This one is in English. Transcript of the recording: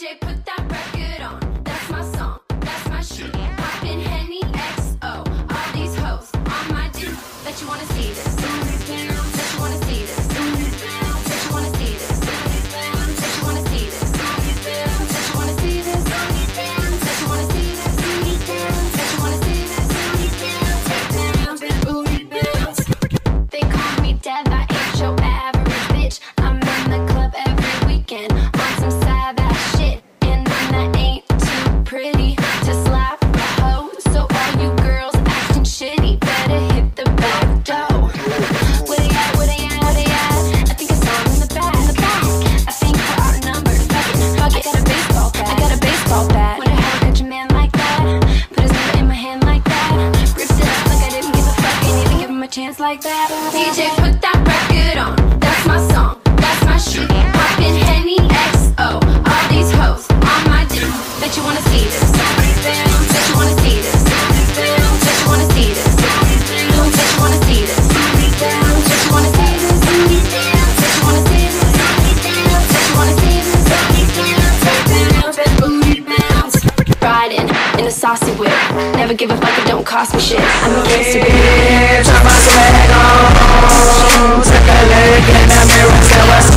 DJ, put that record on. That's my song, that's my shit. Poppin' Henny XO. All these hoes on my dick. Bet you wanna see this. Bet you wanna see this. Bet you wanna see this. Bet you wanna see this. Bet you wanna see this. Bet you wanna see this. Bet you wanna see this. Booty bounce. They call me Dev, I ain't your average bitch. I'm in the club every weekend on some savage shit, and that ain't too pretty to slap a hoe. So all you girls acting shitty better hit the back door. Where they at? Where they at? Where they at? I think I saw 'em in the back. In the back. I think we're outnumbered. Fuck it. I got a baseball bat. I got a baseball bat. Wonder how I catch a man like that. Put his number in my hand like that. Ripped it up like I didn't give a fuck. Ain't even give him a chance like that. DJ, put that record on. That's my song. That's my shit. Poppin' Henny XO. All these hoes on my dick. Bet you wanna see this. Bet you wanna see this. Bet you wanna see this. Bet you wanna see this. Bet you wanna see this. Bet you wanna see this. Bet you wanna see this. Booty bounce. Riding in a saucy whip. Never give a fuck, it don't cost me shit. I'm a gangster bitch. Drop my swag on. Take a look in the mirror, say what's